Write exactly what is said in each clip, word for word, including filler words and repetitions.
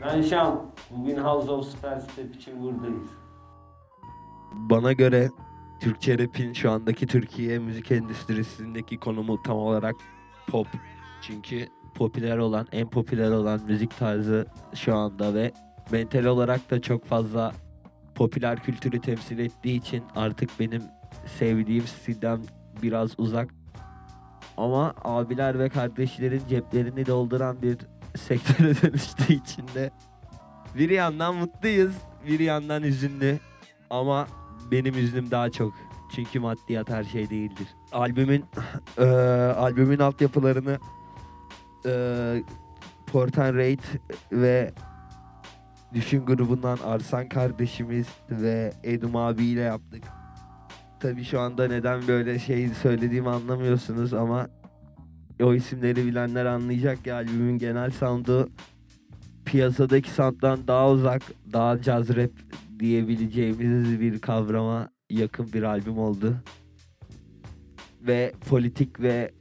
Ben Şam. Bugün House of Superstep için buradayız. Bana göre Türkçe rap'in şu andaki Türkiye müzik endüstrisindeki konumu tam olarak pop. Çünkü popüler olan, en popüler olan müzik tarzı şu anda ve mental olarak da çok fazla popüler kültürü temsil ettiği için artık benim sevdiğim stilden biraz uzak. Ama abiler ve kardeşlerin ceplerini dolduran bir sektöre dönüştüğü için de bir yandan mutluyuz, bir yandan hüzünlü. Ama benim üzünüm daha çok. Çünkü maddiyat her şey değildir. Albümün eee albümün altyapılarını eee Porten Raid ve Düşün grubundan Arsan kardeşimiz ve Edum abiyle yaptık. Tabii şu anda neden böyle şey söylediğimi anlamıyorsunuz ama o isimleri bilenler anlayacak ya, albümün genel sound'u piyasadaki sound'dan daha uzak, daha jazz rap diyebileceğimiz bir kavrama yakın bir albüm oldu. Ve politik ve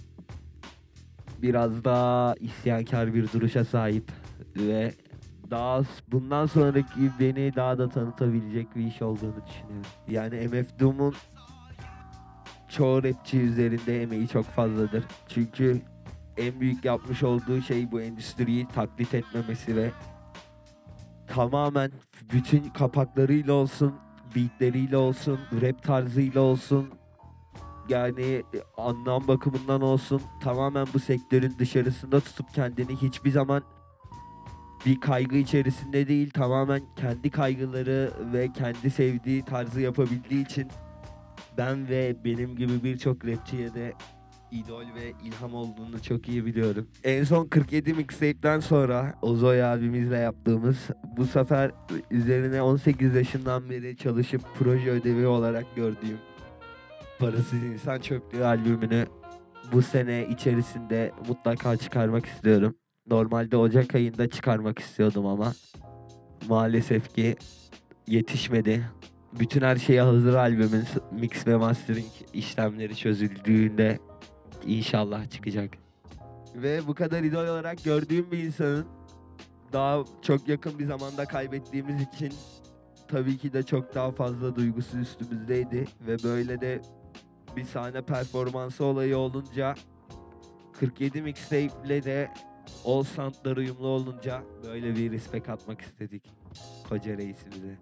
biraz daha isyankar bir duruşa sahip ve daha bundan sonraki beni daha da tanıtabilecek bir iş olduğunu düşünüyorum. Yani M F Doom'un çoğu rapçi üzerinde emeği çok fazladır. Çünkü en büyük yapmış olduğu şey bu endüstriyi taklit etmemesi ve tamamen bütün kapaklarıyla olsun, beatleriyle olsun, rap tarzıyla olsun, yani anlam bakımından olsun, tamamen bu sektörün dışarısında tutup kendini hiçbir zaman bir kaygı içerisinde değil, tamamen kendi kaygıları ve kendi sevdiği tarzı yapabildiği için ben ve benim gibi birçok rapçiye de idol ve ilham olduğunu çok iyi biliyorum. En son kırk yedi mixtape'den sonra Ozoy abimizle yaptığımız, bu sefer üzerine on sekiz yaşından beri çalışıp proje ödevi olarak gördüğüm Parasız İnsan Çöplüğü albümünü bu sene içerisinde mutlaka çıkarmak istiyorum. Normalde Ocak ayında çıkarmak istiyordum ama maalesef ki yetişmedi. Bütün her şeye hazır albümün mix ve mastering işlemleri çözüldüğünde İnşallah çıkacak. Ve bu kadar idol olarak gördüğüm bir insanın daha çok yakın bir zamanda kaybettiğimiz için tabii ki de çok daha fazla duygusu üstümüzdeydi. Ve böyle de bir sahne performansı olayı olunca, kırk yedi mixtape'le de all sound'lar uyumlu olunca böyle bir respect atmak istedik koca reisimize.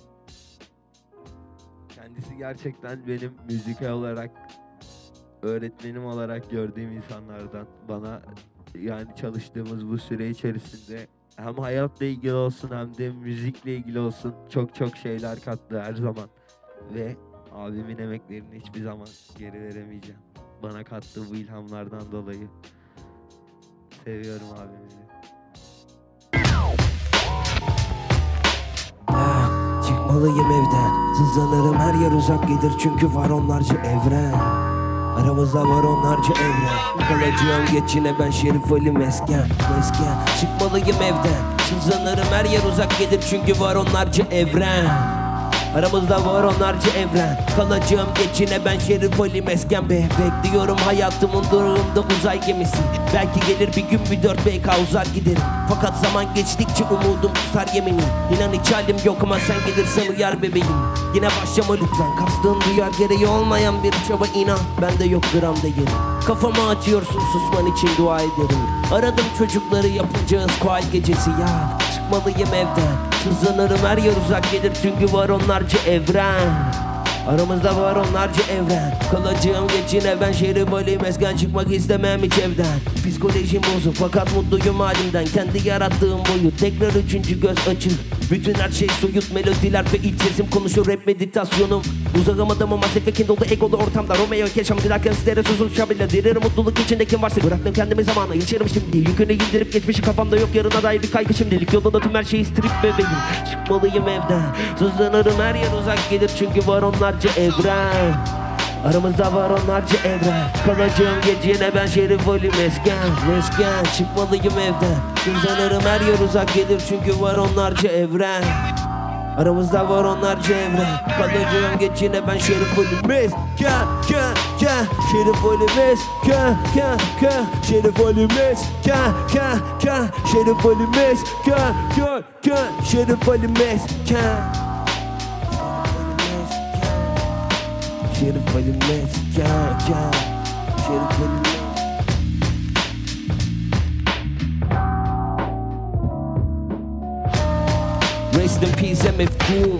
Kendisi gerçekten benim müzikal olarak, öğretmenim olarak gördüğüm insanlardan. Bana yani çalıştığımız bu süre içerisinde hem hayatla ilgili olsun hem de müzikle ilgili olsun çok çok şeyler kattı her zaman. Ve abimin emeklerini hiçbir zaman geri veremeyeceğim. Bana kattığı bu ilhamlardan dolayı. Seviyorum abimizi. Çıkmalıyım evden, sızlanırım her yer uzak gelir çünkü var onlarca evren. Aramızda var onlarca evren. Kalacağım geçine ben Şerif Ali mesken mesken. Çıkmalıyım evden, sızlanırım her yer uzak gelir çünkü var onlarca evren. Aramızda var onlarca evren. Kalacağım geçine ben Şerif Ali mesken be. Bekliyorum hayatımın durumunda uzay gemisi. Belki gelir bir gün bir dört B K uzar giderim. Fakat zaman geçtikçe umudum tutar yemini. İnan hiç halim yok ama sen gelirsen uyar bebeğim. Yine başlama lütfen, kastığın duyar gereği olmayan bir çaba inan. Bende yok gram değeri. Kafama açıyorsun, susman için dua ederim. Aradım çocukları yapacağız kual gecesi ya. Çıkmalıyım evden, hızlanırım her yer uzak gelir çünkü var onlarca evren. Aramızda var onlarca evren. Kalacağım geçine ben Şerif Ali mesken. Çıkmak istemem hiç evden. Psikolojim bozuk fakat mutluyum halimden. Kendi yarattığım boyu tekrar üçüncü göz açık. Bütün her şey soyut melodiler ve iç sesim konuşuyor rap meditasyonum. Uzağım adamım masifekin dolu egolu ortamda. Romeo yaşam dilerken sizlere susuşa bile dirir mutluluk içinde kim varsa. Bıraktım kendimi zamana yaşarım şimdi. Yükünü indirip geçmişi kafamda yok yarına dair bir kaygı şimdilik. Yolunda tüm her şeyi strip bebeğim. Çıkmalıyım evden, sızlanırım her yer uzak gelir çünkü var onlarca evren. Aramızda var onlarca evren. Kalacağım gecene ben Şerif Ali mesken mesken. Çıkmalıyım evden, sızlanırım her yer uzak gelir çünkü var onlarca evren. Aramızda var onlarca evren. Kalacağım geçine ben Şerif Ali mesken. mezken Şerif Ali mezken Ken ken Şerif Ali mezken Ken ken Şerif Ali mezken Ken ken Şerif Ali mezken Şerif Ali mezken Ken Şerif Ali mezken Rest in peace M F Doom.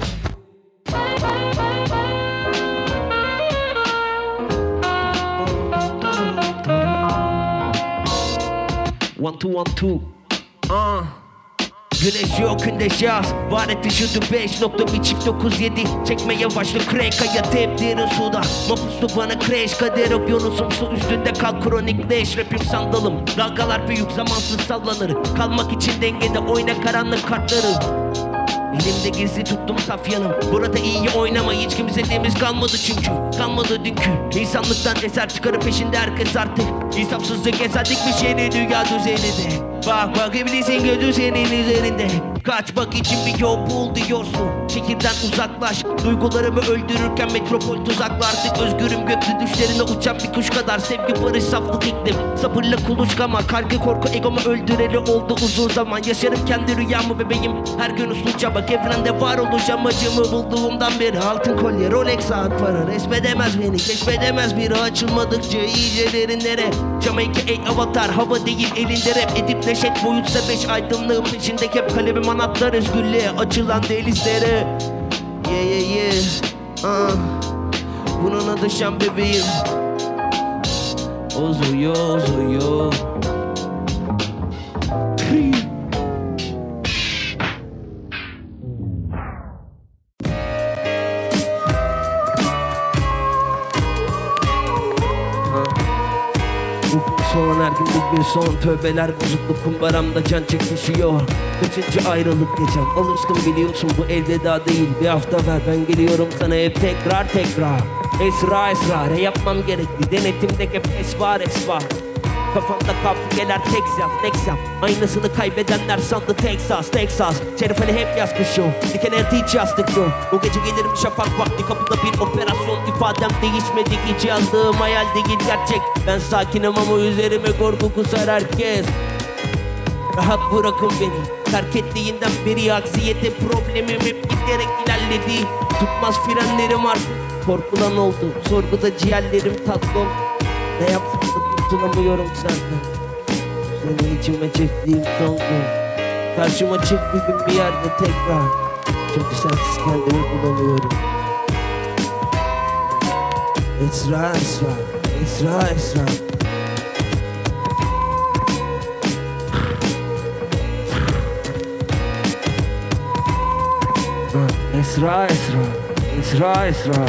One two one two. Uh. Güneş yok gündeş yaz. Var et vücudu beş nokta bir çift dokuz yedi. Çekmeye başlı crack hayat hep derin suda. Mapuslu bana crash kader okyanusum su üstünde kal kronikleş. Rapim sandalım dalgalar büyük zamansız sallanır. Kalmak için dengede oyna karanlık kartları. Elimde gizli tuttum saf yanım. Burada iyi oynama hiç kimsediğimiz kalmadı çünkü. Kalmadı dünkü. İnsanlıktan eser çıkarıp peşinde herkes artık. İnsafsızlık eser dikmiş yeni dünya düzeninde. Bak bak iblisin gözü senin üzerinde. Kaçmak için bir yol bul diyorsun. Şehirden uzaklaş. Duygularımı öldürürken metropol tuzaklı. Artık özgürüm göklü düşlerine uçan bir kuş kadar. Sevgi barış saflık iklim. Sabırla kuluçkama. Kargı korku egomu öldüreli oldu uzun zaman. Yaşarım kendi rüyamı bebeğim. Her gün usluca bak evrende var oluş amacımı bulduğumdan beri. Altın kolye Rolex saat para resmedemez beni. Keşfedemez biri açılmadıkça iyice derinlere. Jamaica ey avatar hava değil elinde rap. Edip neşet boyutsa beş aydınlığın peşinde hep kalemim anahtar özgürlüğe açılan denizlere. Yeah yeah yeah uh. Bunun adı şan bebeğim. Ozuyor ozuyor Son her gün bir son tövbeler bozukluk kumbaramda can çekişiyor. Kaçıncı ayrılık geçen alıştım biliyorsun bu elveda değil. Bir hafta ver ben geliyorum sana hep tekrar tekrar. Esra esrar yapmam gerekli denetimde hep es var es var. Kafamda kafiyeler Texas, Texas. Aynısını kaybedenler sandı Texas, Texas. Şerif Ali hep yazmış o. Dikene hiç yazdık yok. O gece gelirim şafak vakti kapıda bir operasyon. İfadem değişmedi hiç yazdığım hayal değil gerçek. Ben sakinim ama üzerime korku kusar herkes. Rahat bırakın beni. Terk ettiğinden beri aksiyete problemim hep giderek ilerledi. Tutmaz frenlerim artık. Korkulan oldu. Sorguda ciğerlerim tatlım. Ne yapsam da kurtulamıyorum senden. Seni içime çektiğim son gün. Karşıma çık bir gün bir yerde tekrar. Çünkü sensiz kendimi bulamıyorum. Esra esra, esra esra. Esra esra, esra esra.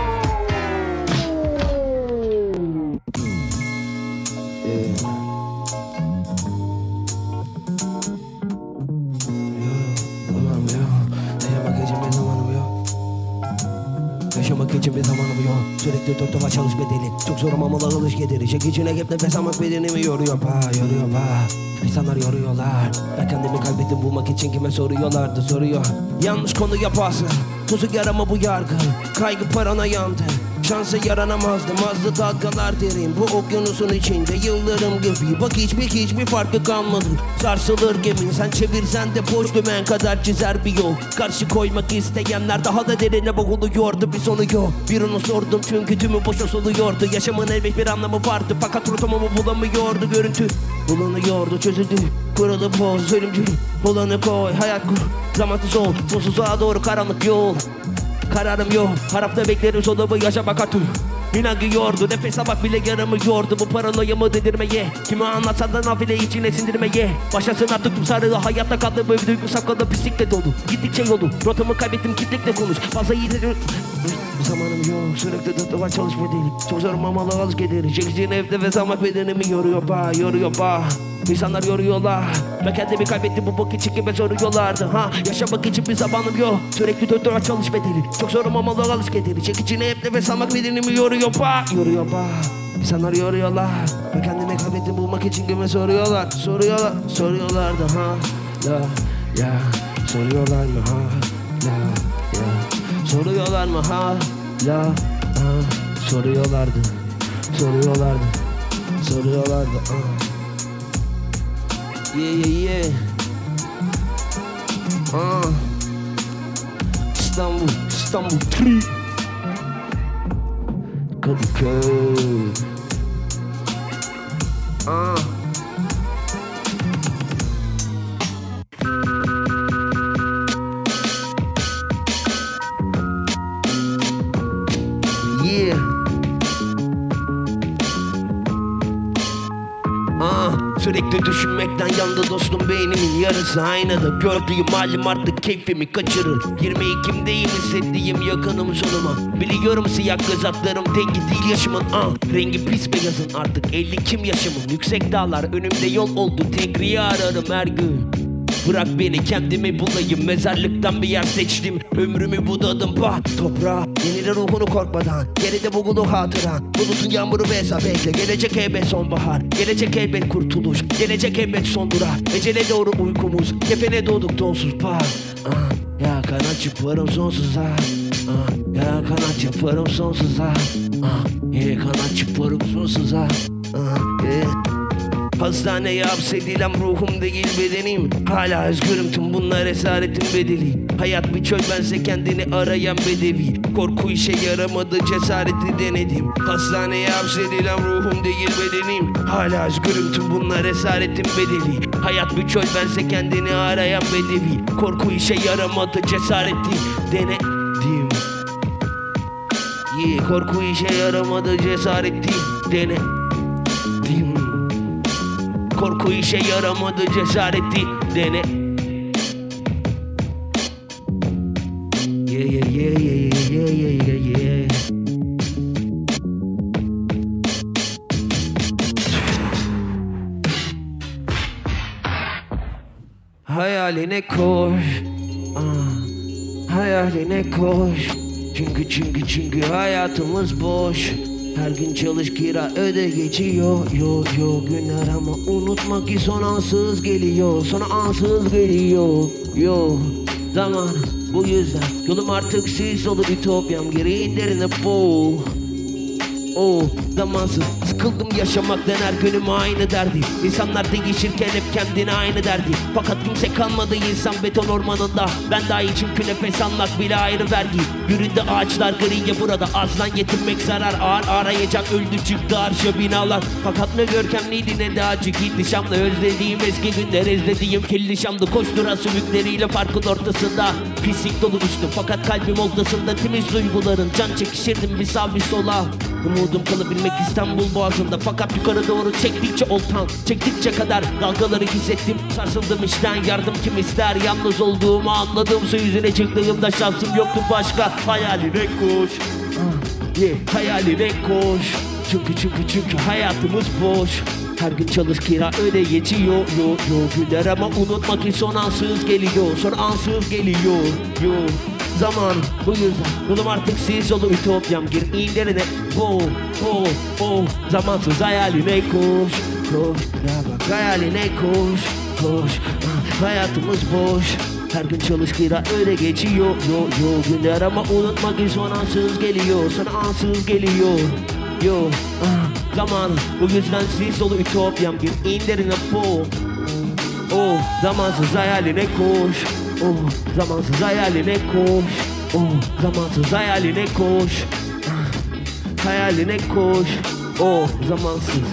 Yaşamak için bir zamanım yok. Sürekli doktora çalış bedeli. Çok zor ama alış gederi. Çekicine hep nefes almak bedenimi yoruyor pa, yoruyor pa. İnsanlar yoruyorlar. Ben kendimi kaybettim bulmak için kime soruyorlardı soruyor. Yanlış konu yaparsın. Tuzuk yarama bu yargı. Kaygı parana yandı. Şansa yaranamazdım azdı dalgalar derin. Bu okyanusun içinde yıllarım gibi. Bak hiçbir hiçbir farkı kalmadı. Sarsılır gemin sen çevirsen de boş dümen kadar çizer bir yol. Karşı koymak isteyenler daha da derine boğuluyordu bir sonu yok. Birini sordum çünkü tümü boşa soluyordu. Yaşamın elbet bir anlamı vardı fakat rotamımı bulamıyordu. Görüntü bulunuyordu çözüldü. Kuralı boz ölümcül olanı koy hayat kur. Zamansız ol sonsuzluğa doğru karanlık yol. Kararım yok, harapta beklerim solumu yaşamak artık. İnanıyordu, nefes almak bile yaramıyordu. Bu paranoyamı dedirmeye, kime anlatsan da nafile içine sindirmeye. Başlasın artık tüm sarılı hayatta kaldım. Böyle duygu saklandı pislikle dolu. Gittikçe yolu, rotamı kaybettim kitlikle konuş. Fazla iyidir. Zamanım yok, sürekli tuttuğuma çalışma değil. Çok zor mamalı az gelir. Çekicin evde ve zamak bedenimi yoruyor ba, yoruyor ba. İnsanlar yoruyorlar. Ben kendimi kaybettim bu bok için kime soruyorlardı ha. Yaşamak için bir zamanım yok. Sürekli döndüren çalış bedeli. Çok zor mamalı alış gederi. Çekicine hep nefes almak bedenimi yoruyor ba, yoruyor ba. İnsanlar yoruyorlar. Ben kendimi kaybettim bulmak için kime soruyorlar. Soruyorlar, soruyorlardı ha. La ya, soruyorlar mı ha. La ya, soruyorlar mı ha. La ha, soruyorlardı. soruyorlardı, soruyorlardı. Uh. Yeah yeah yeah. Uh. İstanbul, İstanbul üç. Kadıköy. Uh. Yeah. Ah, sürekli düşünmekten yandı dostum beynimin yarısı aynada. Gördüğüm halim artık keyfimi kaçırır. yirmi ikimdeyim hissettiğim yakınım sonuma. Biliyorum siyah göz atlarım dengi değil yaşımın. Ah, rengi pis beyazın artık elli kim yaşımın. Yüksek dağlar önümde yol oldu, Tegri'yi ararım her gün. Bırak beni kendimi bulayım, mezarlıktan bir yer seçtim. Ömrümü budadım bah toprağa. Yenilir ruhunu korkmadan, geride bugunu hatıran. Bulutun yağmuru besa bekle, gelecek elbet sonbahar. Gelecek elbet kurtuluş, gelecek elbet son durak. Ecele doğru uykumuz, kefene doğduk donsuz par. Ah, ya kanat yaparım sonsuza. Ah, ya kanat yaparım sonsuza. Ah, ya kanat yaparım sonsuza. Ah, yeah. Hastaneye hapsedilen ruhum değil bedenim. Hala özgürüm tüm bunlar esaretin bedeli. Hayat bir çöl bense kendini arayan bedevi. Korku işe yaramadı cesareti denedim. Hastaneye hapsedilen ruhum değil bedenim. Hala özgürüm tüm bunlar esaretin bedeli. Hayat bir çöl bense kendini arayan bedevi. Korku işe yaramadı cesareti denedim. Yeah, korku işe yaramadı cesareti denedim. Korku işe yaramadı cesareti dene. Yeah yeah yeah yeah yeah yeah yeah yeah. Hayaline koş, ah, hayaline koş. Çünkü çünkü çünkü hayatımız boş. Her gün çalış kira öde geçiyor. Yo yo günler ama unutma ki son ansız geliyor. Sonra ansız geliyor. Yo zaman bu yüzden yolum artık siz olur ütopyam geri derine boğ. Oh zamansız sıkıldım yaşamaktan her günüm aynı derdi. İnsanlar değişirken hep kendine aynı derdi. Fakat kimse kalmadı insan beton ormanında. Ben dahi çünkü nefes almak bile ayrı vergi. Yüründe ağaçlar griye burada azdan yetinmek zarar. Ağır arayacak öldü çıktı arşa binalar. Fakat ne görkemliydi ne de acı gitti Şam'da. Özlediğim eski günler ezlediğim kirli Şam'da. Koşturan sümükleriyle parkın ortasında. Pislik dolu üstüm fakat kalbim odasında. Temiz duyguların can çekişirdim bir sağ bir sola. Umudum kalabilmek İstanbul boğazında. Fakat yukarı doğru çektikçe oltan, çektikçe kadar dalgaları hissettim. Sarsıldım işten yardım kim ister. Yalnız olduğumu anladım. Su yüzüne çıktığımda şansım yoktu başka. Hayaline koş, ah, yeah, hayaline koş. Çünkü çünkü çünkü hayatımız boş. Her gün çalış kira öde geçiyor. Yo yo günler ama unutma ki son ansız geliyor. Son ansız geliyor. Yo zaman bu yüzden yolum artık siz olur ütopyam gir inlerine. Oh oh oh zamansız hayaline koş. Koş ya bak hayaline koş. Koş ah, hayatımız boş. Her gün çalış kira öyle geçiyor. Yo yo günler ama unutma ki son ansız geliyor. Son ansız geliyor. Yo ah, zaman bu yüzden siz dolu ütopyam gir inlerine. Oh oh zamansız hayaline koş. Oh zamansız hayaline koş. Oh zamansız hayaline koş. Ah, hayaline koş. Oh zamansız.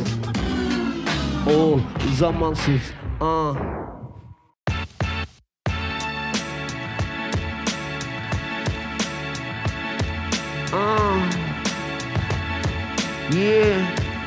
Oh zamansız. Ah. Ah. Yeah.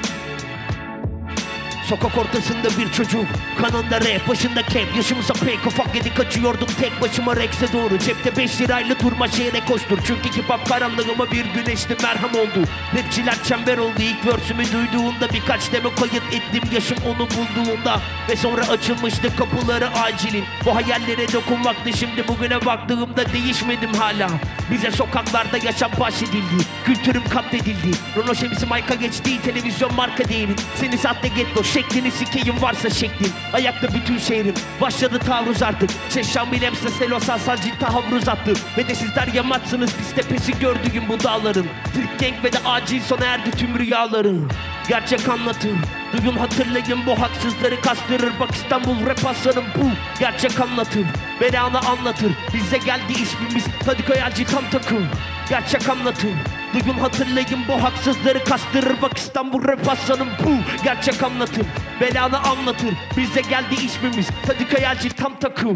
Sokak ortasında bir çocuk, kanında rap, başında kep. Yaşımıza pek ufak yedi kaçıyordum tek başıma Rex'e doğru. Cepte beş lirayla durma şehre koştur. Çünkü hip hop karanlığıma bir güneşli merhem oldu. Rapçiler çember oldu ilk versümü duyduğunda. Birkaç demo kayıt ettim yaşım onu bulduğunda. Ve sonra açılmıştı kapıları acilin. Bu hayallere dokunmaktı şimdi bugüne baktığımda değişmedim hala. Bize sokaklarda yaşam bahşedildi, kültürüm katledildi. Rono şemsi mayka geçti, televizyon marka değerin. Seni sahte getto şeklini sikeyim varsa şeklin. Ayakta bütün şehrim, başladı taarruz artık. Şeşşan bilemse selosal salcil tahavruz attı. Ve de sizler yamaçsınız biz tepesi gördüğüm bu dağların. Türk gang ve de acil sona erdi tüm rüyaların. gerçek anlatır. Duyun hatırlayın bu haksızları kastırır. Bak İstanbul rap aslanım bu gerçek anlatır. Belanı anlatır, bize geldi ismimiz Kadıköy Elci tam takım. Gerçek anlatır. Duyun hatırlayın bu haksızları kastırır. Bak İstanbul rap aslanım bu gerçek anlatır. Belanı anlatır, bize geldi ismimiz Kadıköy Elci tam takım.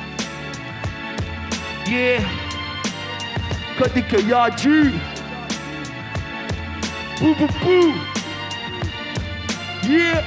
Yeah, Kadıköy Elci. Bu bu bu. Yeah.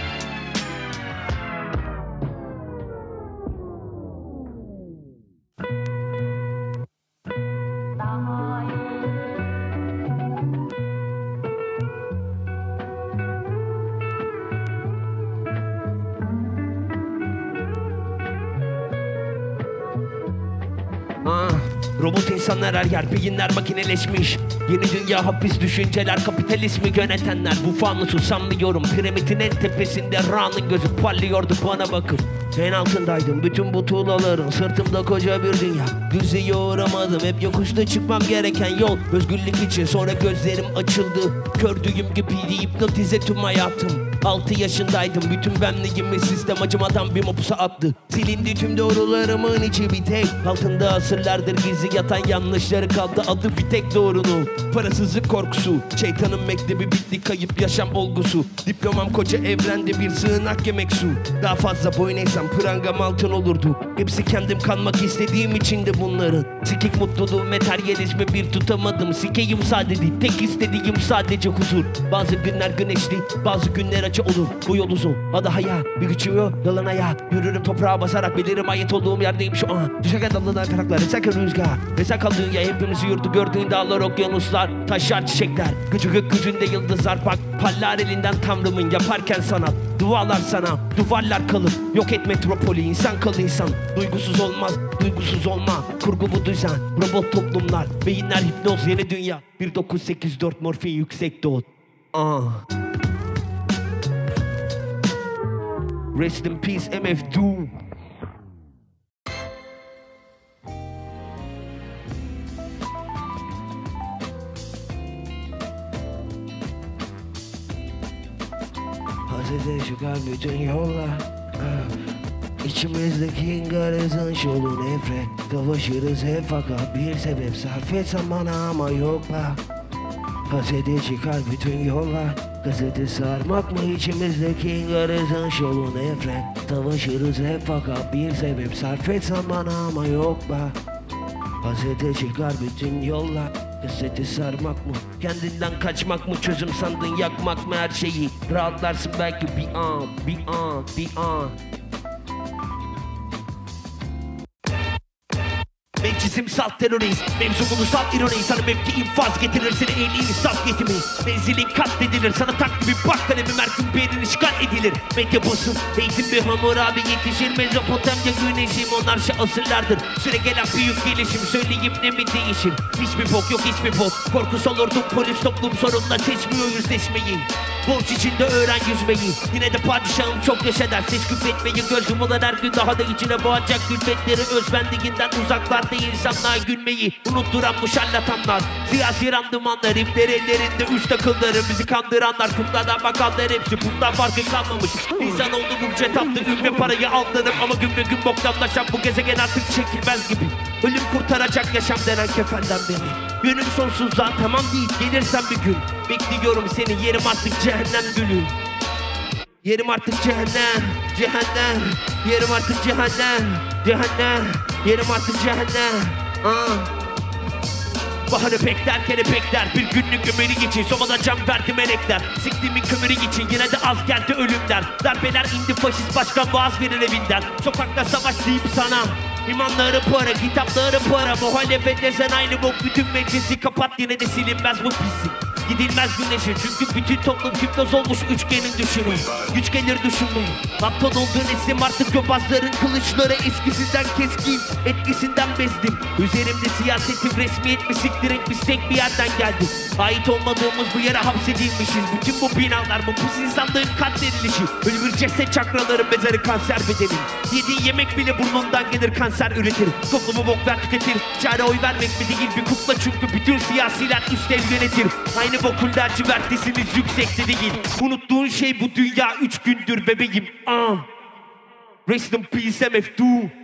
Ah, robot insanlar her yer, beyinler makineleşmiş. Yeni dünya hapis düşünceler, kapitalizmi yönetenler. Bu fanusu sanmıyorum, piramidin en tepesinde Ra'nın gözü parlıyordu bana bakıp. En altındaydım bütün bu tuğlaların, sırtımda koca bir dünya. Düzeye uğramadım, hep yokuşta çıkmam gereken yol. Özgürlük için sonra gözlerim açıldı. Kördüğüm gibiydi hipnotize tüm hayatım. Altı yaşındaydım, bütün benliğimi sistem acımadan bir mapusa attı. Silindi tüm doğrularımın içi bir tek. Altında asırlardır gizli yatan yanlışları kaldı, adı bir tek doğrunun. Parasızlık korkusu, şeytanın mektebi bitti, kayıp yaşam olgusu. Diplomam koca evrende bir sığınak yemek su. Daha fazla boyun eğsem prangam altın olurdu. Hepsi kendim kanmak istediğim için de bunların. Sikik mutluluğu materyalizmi bir tutamadım. Sikeyim sadece, tek istediğim sadece huzur. Bazı günler güneşli, bazı günler acı olur. Bu yol uzun, adı hayal, bir gücüm yok yalan ayağa. Yürürüm toprağa basarak, bilirim ait olduğum yerdeyim şu an. Düşerken dalından karaklar, eserken rüzgar. Eser kaldığın ya hepimizi yurdu gördüğün dağlar, okyanuslar, taşlar, çiçekler. Gücü gökyüzünde yıldızlar bak, pallar elinden tanrımın yaparken sanat. Dualar sana, duvarlar kalır. Yok et metropoli, insan kal insan. Duygusuz olmaz, duygusuz olma. Kurgu bu düzen, robot toplumlar. Beyinler hipnoz, yeni dünya. bir dokuz sekiz dört morfin yüksek dot. Ah. Rest in peace M F Doom. Hazrede çıkar bütün yollar. ah. İçimizdeki garızın şolu nefret. Savaşırız hep fakat bir sebep sarf etsem bana ama yok bak. Hazrede çıkar bütün yollar. Gazete sarmak mı içimizdeki garızın şolu nefret. Savaşırız hep fakat bir sebep sarf etsem bana ama yok bak. Gazete çıkar bütün yollar. Gazete sarmak mı? Kendinden kaçmak mı? Çözüm sandın yakmak mı her şeyi? Rahatlarsın belki bir an, bir an, bir an. Mevcisim salt terörist, mevzu bunu salt ironi. Sana mevki infaz getirir, seni en iyi saf getimi. Menzilin katledilir, sana tak gibi bak kalemim her gün bir yerin işgal edilir. Medya basın, eğitim bir hamur abi yetişir. Mezopotamya güneşim, onlar şey asırlardır. Süre gelen büyük gelişim, söyleyip ne mi değişir? Hiçbir bok yok, hiçbir bok. Korkusal ordum, polis toplum sorunla seçmiyor yüzleşmeyi. Borç içinde öğren yüzmeyi. Yine de padişahım çok yaşa der. Seç küfretmeyi, gözüm olan her gün daha da içine boğacak külfetleri. Özbenliğinden uzaklarda insanlığa gülmeyi unutturan bu şarlatanlar. Siyasi randımanlar, ipler ellerinde üç takımları. Bizi kandıranlar, kumlardan bakanlar, hepsi bundan farkı kalmamış. İnsan oldu bütçe taptı, ün ve parayı aldanıp ama gün ve gün boktanlaşan bu gezegen artık çekilmez gibi. Ölüm kurtaracak yaşam denen kefenden beni. Yönüm sonsuzluğa tamam değil, gelirsen bir gün. Bekliyorum seni, yerim artık cehennem gülü. Yerim artık cehennem, cehennem. Yerim artık cehennem, cehennem. Yerim artık cehennem. Ah. Baharı bekler, kelebekler, bir günlük ömrü için sobadan can verdi melekler. Siktiğimin kömürü için yine de az geldi ölümler. Darbeler indi, faşist başkan vaaz verir evinden. Sokakta savaş deyip sana İmanları para, kitapları para. Muhalefet desen aynı bok, bütün meclisi kapat yine de silinmez bu pislik. Gidilmez güneşi çünkü bütün toplum hipnoz olmuş üçgenin düşünün. Güç gelir düşünmeyin. Aptal olduğun isim artık yobazların kılıçları eskisinden keskin. Etkisinden bezdim. Üzerimde siyasetin resmiyet mi siktir etmiş tek bir yerden geldim. Ait olmadığımız bu yere hapsedilmişiz. Bütün bu binalar bu pis insanlığın katledilişi. Ölümür ceset çakraların mezarı kanser bedenin. Yediğin yemek bile burnundan gelir kanser üretir. Toplumu bok ver tüketir. Çare oy vermek mi değil bir kukla çünkü bütün siyasiler üst el yönetir. Aynı Maalesef okul lacivertlisiniz, yüksekte değil. Unuttuğun şey bu dünya üç gündür bebeğim. ah. Rest in peace M F Do.